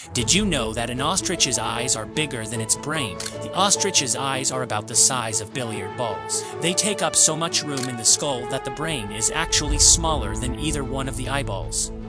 Did you know that an ostrich's eyes are bigger than its brain? The ostrich's eyes are about the size of billiard balls. They take up so much room in the skull that the brain is actually smaller than either one of the eyeballs.